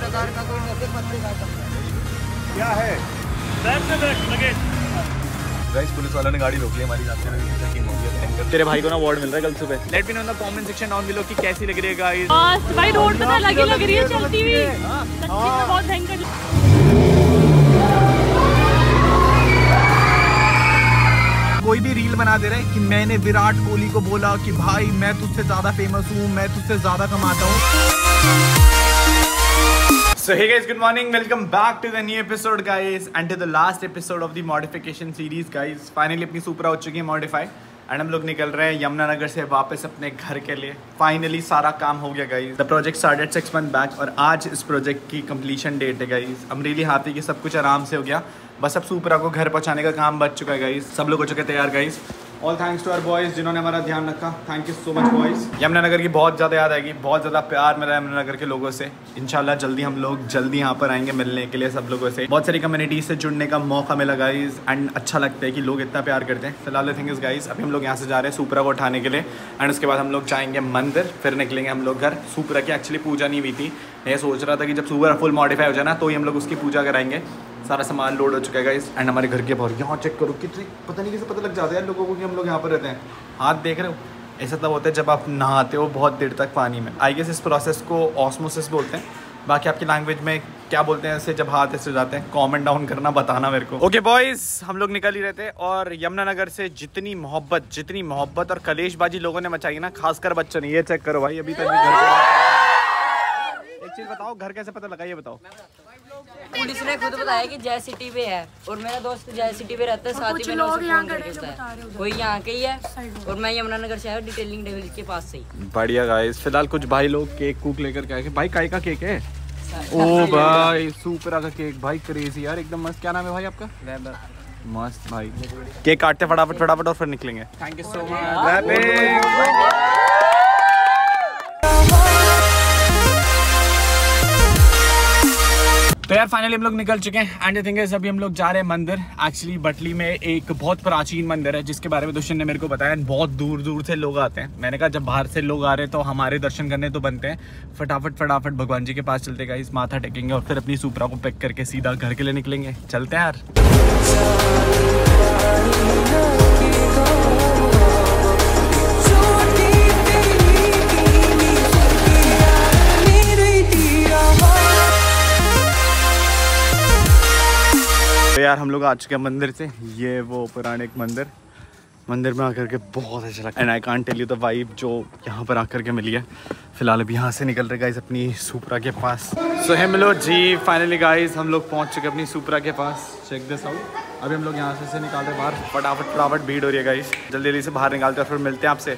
10,000 का कोई ऐसे पत्ते का क्या है गाइस, पुलिस वालों ने गाड़ी रोक ली हमारी, चेकिंग हो गई। तेरे भाई को ना अवार्ड मिल रहा है कल सुबह। Let me know in the comment section down below कि कैसी लग रही है गाइस। भाई रोड पे तो लग रही है चलती हुई, सच्ची में बहुत भयंकर। कोई भी रील बना दे रहा है कि मैंने विराट कोहली को बोला कि भाई मैं तुझसे ज्यादा फेमस हूँ, मैं तुझसे ज्यादा कमाता हूँ। So hey guys, good morning, welcome back to the new episode guys and to the last episode of the modification series guys. Finally अपनी सुपरा हो चुकी है modify and हम लोग निकल रहे हैं यमुनानगर से वापस अपने घर के लिए। Finally सारा काम हो गया guys. The project started 6 months back और आज इस प्रोजेक्ट की completion date है guys. I'm really happy कि सब कुछ आराम से हो गया। बस अब सुपरा को घर पहुंचाने का काम बच चुका है गाइस। सब लोग हो चुके तैयार guys. All thanks to our boys जिन्होंने हमारा ध्यान रखा। Thank you so much boys. Yamunanagar की बहुत ज़्यादा याद आएगी, बहुत ज़्यादा प्यार मिला यमुनानगर के लोगों से। इंशाल्लाह जल्दी हम लोग जल्दी यहाँ पर आएंगे मिलने के लिए सब लोगों से। बहुत सारी कम्युनिटी से जुड़ने का मौका मिला गाइस एंड अच्छा लगता है कि लोग इतना प्यार करते हैं। फिलहाल थिंग इज गाइस, अभी हम लोग यहाँ से जा रहे हैं सुपरा को उठाने के लिए एंड उसके बाद हम लोग जाएंगे मंदिर, फिर निकलेंगे हम लोग घर। सुपरा की एक्चुअली पूजा नहीं हुई थी। मैं सोच रहा था कि जब सुपरा फुल मॉडिफाई हो जाए ना तो ही हम लोग उसकी पूजा कराएंगे। सारा सामान लोड हो चुका है गाइस एंड हमारे घर के बाहर यहाँ चेक करो कितनी, पता नहीं कैसे पता लग जाता है यार लोगों को कि हम लोग यहाँ पर रहते हैं। हाथ देख रहे हो, ऐसा तब होता है जब आप नहाते हो बहुत देर तक पानी में। आई गेस इस प्रोसेस को ऑस्मोसिस बोलते हैं, बाकी आपकी लैंग्वेज में क्या बोलते हैं ऐसे जब हाथ ऐसे जाते हैं। कमेंट डाउन करना, बताना मेरे को। ओके बॉयज़, हम लोग निकल ही रहे थे और यमुनानगर से जितनी मोहब्बत और कलेशबाजी लोगों ने मचाई ना, खासकर बच्चों ने। ये चेक करो भाई, अभी तक भी घर। एक चीज़ बताओ, घर कैसे पता लगा ये बताओ। पुलिस ने खुद बताया कि जय सिटी पे है और मेरा दोस्त जय सिटी पे रहता है, साथ ही में लोग यहाँ खड़े हैं। कोई यहाँ के ही है और मैं यमुनानगर से आया डिटेलिंग डेविल के पास से ही। बढ़िया गाइस, फिलहाल कुछ भाई लोग केक कूक लेकर के आए। भाई काय का केक है? ओ भाई सुपरा का केक भाई, क्रेजी यार, एकदम मस्त। क्या नाम है भाई आपका? मस्त भाई। केक काटते फटाफट और फिर निकलेंगे। Thank you so much. तो यार फाइनली हम लोग निकल चुके हैं एंड थिंग इज अभी हम लोग जा रहे हैं मंदिर। एक्चुअली बटली में एक बहुत प्राचीन मंदिर है जिसके बारे में दुष्यंत ने मेरे को बताया। बहुत दूर से लोग आते हैं। मैंने कहा जब बाहर से लोग आ रहे हैं तो हमारे दर्शन करने तो बनते हैं। फटाफट भगवान जी के पास चलते गाइस, माथा टेकेंगे और फिर अपनी सुपरा को पैक करके सीधा घर के लिए निकलेंगे। चलते हैं यार। तो यार हम लोग आ चुके हैं मंदिर से। ये वो पुराने मंदिर में आकर के बहुत अच्छा लगा and I can't tell you the vibe जो यहाँ पर आकर के मिली है। फिलहाल अभी यहाँ से निकल रहे गाइस अपनी सुपरा के पास। सो है मिलो जी, फाइनली गाइस हम लोग पहुँच चुके अपनी सुपरा के पास। Check this out. अभी हम लोग यहाँ से निकाल रहे बाहर। फटाफट भीड़ हो रही है गाइस, जल्दी से बाहर निकालते हैं फिर मिलते हैं आपसे।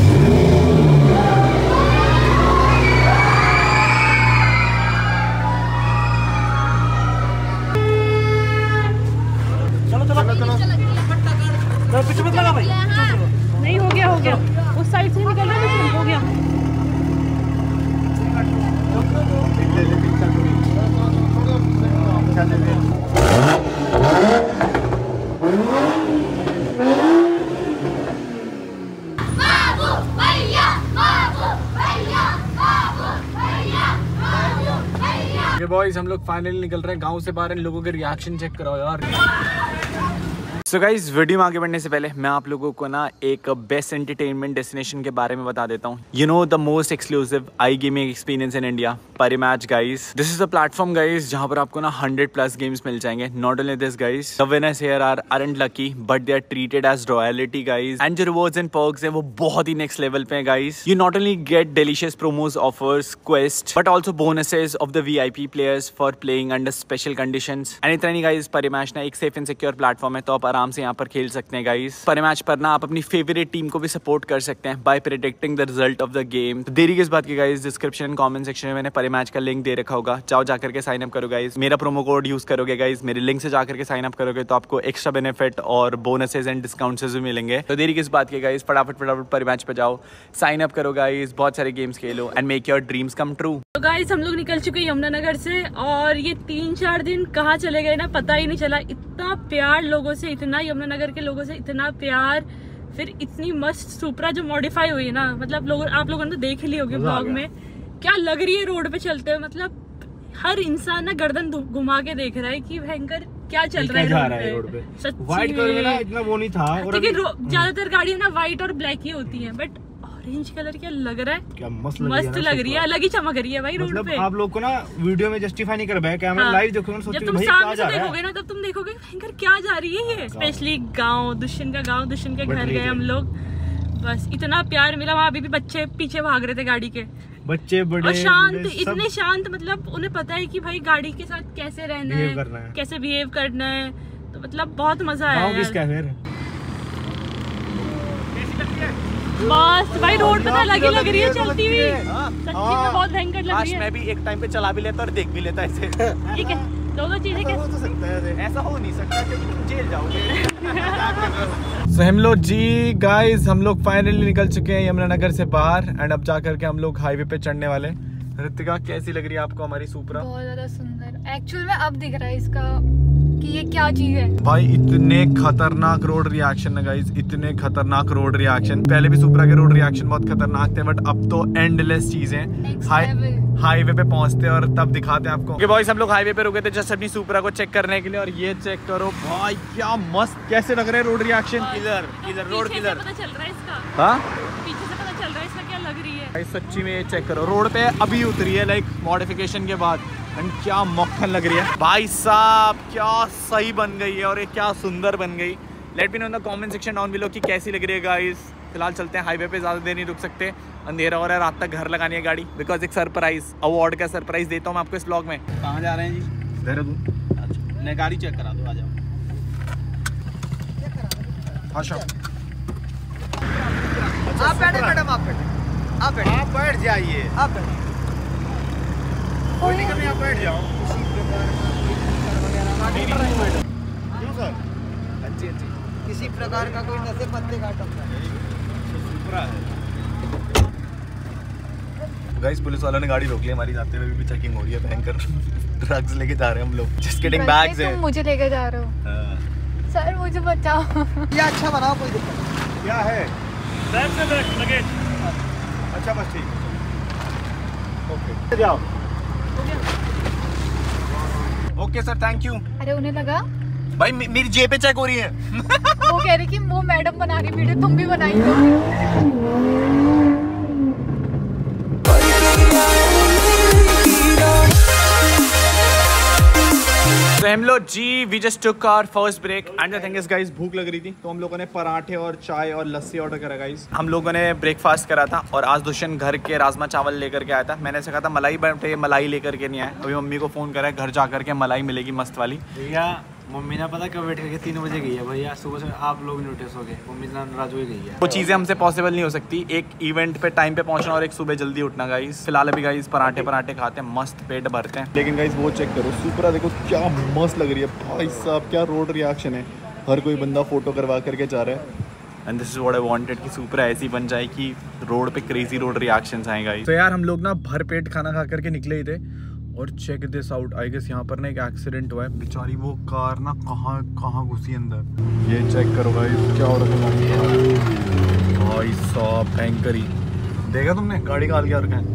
पीछे मत लगा भाई। नहीं हो गया उस साइड से निकल रहा है, हो गया। ये बॉयज हम लोग फाइनली निकल रहे हैं गांव से बाहर। इन लोगों के रिएक्शन चेक कराओ यार। सो गाइज, वीडियो में आगे बढ़ने से पहले मैं आप लोगों को ना एक बेस्ट एंटरटेनमेंट डेस्टिनेशन के बारे में बता देता हूँ। You know the most exclusive I gaming experience in India, Parimatch guys. This is the platform guys जहाँ पर आपको ना 100+ गेम्स मिल जाएंगे। Not only this guys, the winners here aren't lucky but they are treated as royalty guys, and जो rewards and perks है वो बहुत ही next level पे हैं guys। You not only get delicious promos, offers, quests but also bonuses of the VIP players for playing under special conditions। and इतना नहीं guys, Parimatch ना एक सेफ एंड सिक्योर प्लेटफॉर्म है तो आप आराम से यहाँ पर खेल सकते हैं गाइस। परिमैच पर ना आप अपनी फेवरेट टीम को भी सपोर्ट कर सकते हैं by predicting the result of the game. तो देरी किस बात की गाइस, डिस्क्रिप्शन कमेंट सेक्शन में मैंने परिमैच का लिंक दे रखा होगा, जाओ जाकर के साइन अप करो गाइस। मेरा प्रोमो कोड यूज करोगे गाइस, मेरे लिंक से जाकर के साइन अप करोगे तो आपको एक्स्ट्रा बेनिफिट और बोनसेस एंड डिस्काउंट्स भी मिलेंगे। तो देरी किस बात की गाइस, फटाफट परिमैच पे जाओ, साइन अप करो गाइस, बहुत सारे गेम्स खेलो and make your dreams come true. तो गाइस हम लोग निकल चुके हैं यमुनानगर से और ये 3-4 दिन कहाँ चले गए ना पता ही नहीं चला। इतना प्यार लोगों से, इतना यमुनानगर के लोगों से इतना प्यार, फिर इतनी मस्त सुपरा जो मॉडिफाई हुई है ना, मतलब आप लोगों ने तो देख ही ली होगी ब्लॉग में, क्या लग रही है रोड पे चलते हुए। मतलब हर इंसान ना गर्दन घुमा के देख रहा है कि भयंकर क्या चल रहा है रोड पे। व्हाइट कलर में ना इतना वो नहीं था, और ज्यादातर गाड़ियां ना व्हाइट और ब्लैक ही होती हैं, बट ऑरेंज कलर क्या लग रहा है, क्या मस्त लग रही है, अलग ही चमक रही है भाई रोड पे। आप लोग को ना वीडियो में जस्टिफाई नहीं कर पाए, कैमरा लाइव देखोगे जब तुम सामने से देखोगे ना तब तुम देखोगे भयंकर क्या जा रही है ये। स्पेशली गाँव दुष्यंत के घर गए हम लोग, बस इतना प्यार मिला वहाँ। अभी भी बच्चे पीछे भाग रहे थे गाड़ी के, बच्चे बड़े और शांत, इतने शांत, मतलब उन्हें पता है कि भाई गाड़ी के साथ कैसे रहना है, कैसे बिहेव करना है, तो मतलब बहुत मजा आया यार। बस भाई रोड पे अलग ही लग रही है चलती हुई, सच्ची में बहुत भयंकर लग रही है। मैं भी एक टाइम पे चला भी लेता और देख भी लेता ऐसे। ठीक है, दोनों चीजें हो तो सकता है, ऐसा हो नहीं सकता क्योंकि तुम जेल जाओगे। So, हम लोग जी गाइस, हम लोग फाइनली निकल चुके हैं यमुनानगर से बाहर, एंड अब जा करके हम लोग हाईवे पे चढ़ने वाले। ऋतिका कैसी लग रही है आपको हमारी सुपरा? बहुत ज्यादा सुंदर, एक्चुअल में अब दिख रहा है इसका कि ये क्या चीज है भाई। इतने खतरनाक रोड रिएक्शन है गाइस, इतने खतरनाक रोड रिएक्शन। पहले भी सुपरा के रोड रिएक्शन बहुत खतरनाक थे, बट अब तो एंडलेस चीजें। हाईवे पे पहुंचते हैं और तब दिखाते हैं आपको। okay, बॉयज हम लोग हाईवे पे रुके थे जस्ट अपनी सुपरा को चेक करने के लिए, और ये चेक करो भाई क्या मस्त कैसे लग रहे हैं रोड रिएक्शन। किधर रोड किधर पता चल रहा है इसका, हाँ पीछे से पता चल रहा है इसका क्या लग रही है। भाई सच्ची में ये चेक करो, रोड पे अभी उतरी है लाइक मॉडिफिकेशन के बाद, एंड क्या मक्खन लग रही है भाई साहब, क्या सही बन गई है और ये क्या सुंदर बन गई। Let me know in the comment section down below कि कैसी लग रही है गाइस। फिलहाल चलते हैं हाईवे पे, ज्यादा देर नहीं रुक सकते, अंधेरा हो रहा है, रात तक घर लगानी है गाड़ी, बिकॉज एक सरप्राइज अवार्ड का सरप्राइज देता हूँ मैं आपको इस व्लॉग में। कहाँ जा रहे हैं जी? देहरादून। अच्छा, मैं गाड़ी चेक करा दो, आ जाओ। आप बैठे मैडम, आप बैठ जाइए, आप बैठे। कोई नहीं करनी, आप बैठ जाओ। क्यों सर? अच्छी किसी प्रकार का कोई नशे पत्ते का गाइस पुलिस वालों ने गाड़ी रोक ली हमारी, जाते हुए भी चेकिंग हो रही है भयंकर। ड्रग्स लेके जा रहे हैं हम लोग, जस्ट गेटिंग बैग्स हैं। तुम मुझे लेके जा रहे हो? सर मुझे बचाओ। ये अच्छा बनाओ, कोई दिक्कत नहीं। क्या है? लगेज। अच्छा बस ठीक, ओके जाओ। Okay sir, thank you. अरे उन्हें लगा भाई मेरी जेब पे चेक हो रही है। वो कह रही कि वो मैडम बना रही वीडियो, तुम भी बनाई। तो हम लोग जी we just took our first break, and the thing is guys भूख लग रही थी तो हम लोगों ने पराठे और चाय और लस्सी ऑर्डर करा गाइस। हम लोगों ने ब्रेकफास्ट करा था, और आज दुष्यंत घर के राजमा चावल लेकर के आया था। मैंने ऐसे कहा था मलाई बटे, मलाई लेकर के नहीं आया। अभी मम्मी को फोन करा है, घर जा करके मलाई मिलेगी मस्त वाली। भैया मम्मी ने पता कब वेट करके 3 बजे गई है भैया, सुबह से आप लोग नोटिस हो गए, मम्मी नाराज हो गई है। वो चीज़ें हमसे पॉसिबल नहीं हो सकती, एक इवेंट पे टाइम पे पहुंचना और एक सुबह जल्दी उठना गाइस। फिलहाल अभी गाइस पराठे खाते हैं, मस्त पेट भरते हैं। लेकिन गाइस वो चेक करो, सुपरा देखो क्या मस्त लग रही है भाई साहब, क्या रोड रिएक्शन है। हर कोई बंदा फोटो करवा करके जा रहा है, and this is what I wanted कि सुपरा ऐसी बन जाए कि रोड पे क्रेजी रोड रिएक्शंस आए गाइस। तो यार हम लोग ना भर पेट खाना खा करके निकले ही थे, और check this out, I guess यहाँ पर ना एक एक्सीडेंट हुआ है। बेचारी वो कार ना कहाँ घुसी अंदर। ये चेक करो गाइस क्या हो रहा है भाई साहब, भयंकर ही। देखा तुमने गाड़ी का हाल क्या रखा है।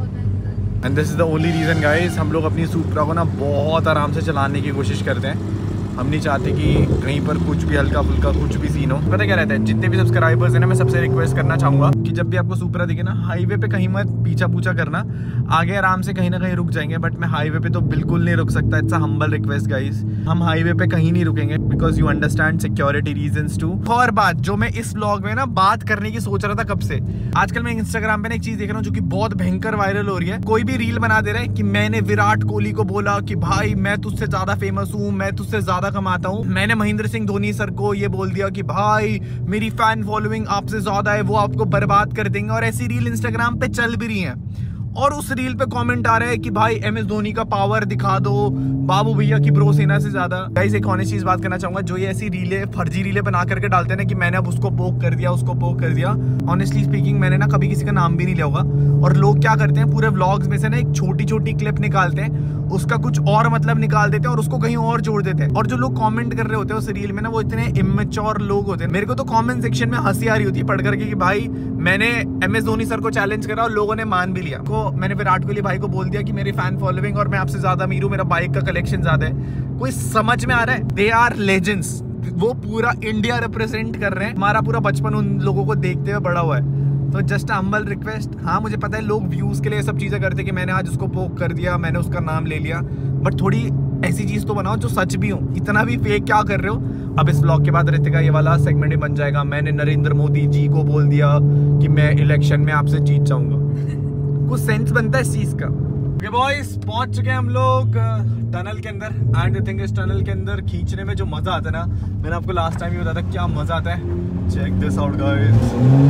And this is the only reason guys, हम लोग अपनी सुपरा को ना बहुत आराम से चलाने की कोशिश करते हैं। हम नहीं चाहते कि कहीं पर कुछ भी हल्का फुल्का कुछ भी सीन हो। पता क्या रहता है, जितने भी सब्सक्राइबर्स हैं ना, मैं सबसे रिक्वेस्ट करना चाहूँगा कि जब भी आपको सुपरा दिखे ना, हाईवे पे कहीं मत पीछा पूछा करना, आगे आराम से कहीं ना कहीं रुक जाएंगे, बट मैं हाईवे पे तो बिल्कुल नहीं रुक सकता। It's a humble request guys, हम हाईवे पे कहीं नहीं रुकेंगे, because you understand security reasons too. और बात जो मैं इस व्लॉग में ना बात करने की सोच रहा था कब से, आजकल मैं इंस्टाग्राम पे ना एक चीज देख रहा हूँ जो कि बहुत भयंकर वायरल हो रही है। कोई भी रील बना दे रहा है कि मैंने विराट कोहली को बोला कि भाई मैं तुझसे ज्यादा फेमस हूँ, मैं तुझसे ज्यादा कमाता हूँ। मैंने महेंद्र सिंह धोनी सर को ये बोल दिया कि भाई मेरी फैन फॉलोइंग आपसे ज्यादा है, वो आपको बर्बाद कर देंगे। और ऐसी रील इंस्टाग्राम पे चल भी रही हैं, और उस रील पे कमेंट आ रहा है कि भाई MS धोनी का पावर दिखा दो, बाबू भैया की ब्रो सेना से ज्यादा। गाइस एक ऑनेस्ट चीज बात करना चाहूंगा, जो ये ऐसी रीलें फर्जी रीलें बना करके डालते हैं ना कि मैंने अब उसको पोक कर दिया, उसको पोक कर दिया, ऑनेस्टली स्पीकिंग मैंने ना कभी किसी का नाम भी नहीं लिया होगा। और लोग क्या करते हैं, पूरे व्लॉग्स में से ना एक छोटी छोटी क्लिप निकालते हैं, उसका कुछ और मतलब निकाल देते हैं और उसको कहीं और जोड़ देते हैं। और जो लोग कमेंट कर रहे होते हैं उस रील में ना, वो इतने इमेच्योर लोग होते हैं। मेरे को तो कमेंट सेक्शन में हंसी आ रही होती है पढ़ करके कि भाई मैंने MS धोनी सर को चैलेंज करा और लोगों ने मान भी लिया। को मैंने विराट कोहली भाई को बोल दिया कि मेरी फैन फॉलोइंग और मैं आपसे ज्यादा अमीर हूँ, मेरा बाइक का कलेक्शन ज्यादा है। कोई समझ में आ रहा है? दे आर लेजेंड्स, वो पूरा इंडिया रिप्रेजेंट कर रहे हैं। हमारा पूरा बचपन उन लोगों को देखते हुए बड़ा हुआ है। तो जस्ट हम्बल रिक्वेस्ट। हाँ मुझे पता है लोग व्यूज के लिए सब चीजें करते कि मैंने आज उसको पोक कर दिया, मैंने उसका नाम ले लिया, बट थोड़ी ऐसी चीज तो बनाओ जो सच भी हो। इतना भी फेक क्या कर रहे हो? अब इस ब्लॉग के बाद रितिका ये वाला सेगमेंट ही बन जाएगा, मैंने नरेंद्र मोदी जी को बोल दिया कि मैं इलेक्शन में आपसे जीत जाऊंगा। कुछ सेंस बनता है इस चीज का। ओके बॉयज, पहुंच चुके हैं हम लोग टनल के अंदर। एंड आई थिंक इस टनल के अंदर खींचने में जो मजा आता है ना, मैंने आपको लास्ट टाइम ही बताया था क्या मजा आता है। Check this out guys.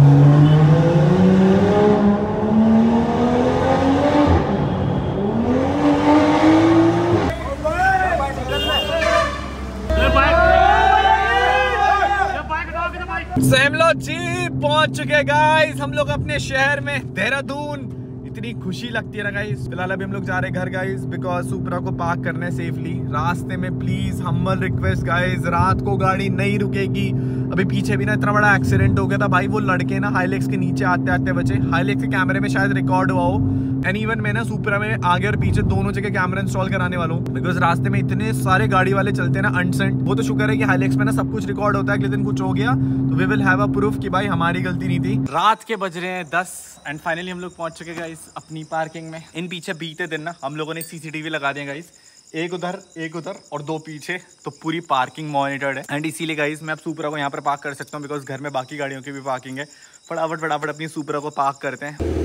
सेमलो जी पहुंच चुके गाइस हम लोग अपने शहर में देहरादून। इतनी खुशी लगती है ना गाइस। फिलहाल अभी हम लोग जा रहे हैं घर गाइस, बिकॉज सुपरा को पार्क करने सेफली। रास्ते में प्लीज हम्बल रिक्वेस्ट गाइस, रात को गाड़ी नहीं रुकेगी। अभी पीछे भी ना इतना बड़ा एक्सीडेंट हो गया था भाई, वो लड़के ना हाईलेक्स के नीचे आते आते बचे। हाईलेक्स के कैमरे में शायद रिकॉर्ड हुआ हो। एंड इवन मैं ना सुपरा में आगे और पीछे दोनों जगह कैमरा इंस्टॉल कराने वाला हूँ, बिकॉज रास्ते में इतने सारे गाड़ी वाले चलते हैं ना अनसेंट। वो तो शुक्र है कि हाईलेक्स में ना सब कुछ रिकॉर्ड होता है। अगले दिन कुछ हो गया तो we will have a proof कि भाई हमारी गलती नहीं थी। रात के बज रहे हैं 10 एंड फाइनली हम लोग पहुंच चुके गाइस अपनी पार्किंग में। इन पीछे बीते दिन ना हम लोगों ने सीसीटीवी लगा दिया गाइस, एक उधर और 2 पीछे, तो पूरी पार्किंग मॉनिटर्ड है। एंड इसीलिए गाइस मैं अब सुपरा को यहाँ पर पार्क कर सकता हूँ, बिकॉज घर में बाकी गाड़ियों की भी पार्किंग है। फटाफट अपनी सुपरा को पार्क करते हैं।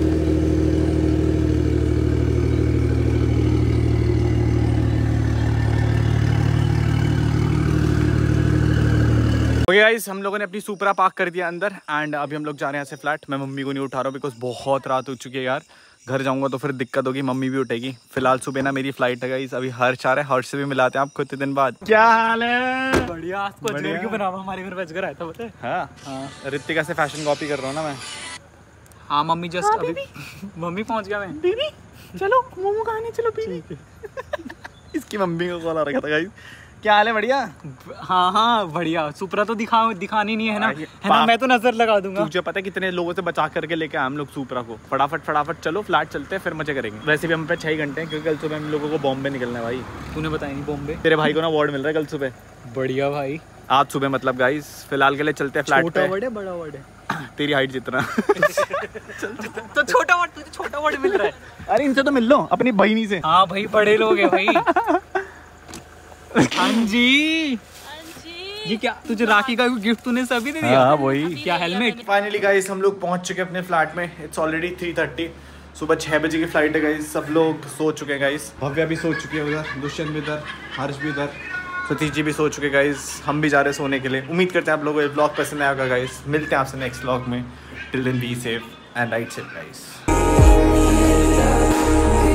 गाइस हम लोगों ने अपनी सुपरा पार्क कर दिया अंदर। एंड अभी हम लोग जा रहे हैं यहाँ से फ्लैट। मैं मम्मी को नहीं उठा रहा हूँ, बिकॉज बहुत रात हो चुकी है यार। घर जाऊंगा तो फिर दिक्कत होगी, मम्मी भी उठेगी। फिलहाल सुबह ना मेरी फ्लाइट है गाइस। अभी हर्ष आ रहा है, हर्ष से भी मिलाते हैं आपको इतने दिन बाद। क्या हाल है? बढ़िया। आज को अजमेर क्यों बनावा, हमारे घर बच कर आया था पता है। हाँ रितिका से फैशन कॉपी कर रहा हूँ ना मैं। हाँ मम्मी जस्ट अभी मम्मी पहुंच गया मैं। बेबी चलो मोमो खाने चलो बेबी। इसकी मम्मी को कॉल आ रखा था गाइस। क्या हाल है? बढ़िया। हाँ बढ़िया। सुपरा तो दिखानी नहीं है ना, है ना? मैं तो नजर लगा दूंगा। तुझे पता है कितने लोगों से बचा करके लेके आए हम लोग सुपरा को। फटाफट चलो फ्लैट चलते हैं, फिर मजे करेंगे। वैसे भी हम पे 6 घंटे हैं, क्योंकि कल सुबह हम लोगों को बॉम्बे निकलना है भाई। तूने बताया नहीं बॉम्बे? तेरे भाई को ना अवार्ड मिल रहा है कल सुबह। बढ़िया भाई। आज सुबह मतलब गाइस। फिलहाल के लिए चलते हैं फ्लैट पे। अवार्ड है बड़ा अवार्ड है? तेरी हाइट जितना। तो छोटा अवार्ड, तुझे छोटा अवार्ड मिल रहा है। अरे इनसे तो मिल लो, अपनी बहनी से। हाँ भाई बड़े लोग हैं भाई। हाँ जी। ये क्या तुझे राखी का गिफ्ट तूने सभी दे दिया? हाँ वही। क्या हेलमेट? फाइनली गाइस हम लोग पहुंच चुके हैं अपने फ्लैट में। It's already 3:30। सुबह 6 बजे की फ्लाइट है गाइस। सब लोग सो चुके हैं गाइस। भव्या भी सो चुकी है उधर, दुष्यंत भी इधर, हर्ष भी इधर, सतीश जी भी सो चुके गाइस। हम भी जा रहे हैं सोने के लिए। उम्मीद करते हैं आप लोगों को ये ब्लॉग पसंद आएगा गाइस। मिलते हैं आपसे नेक्स्ट ब्लॉग में। Till then be safe and right safe guys.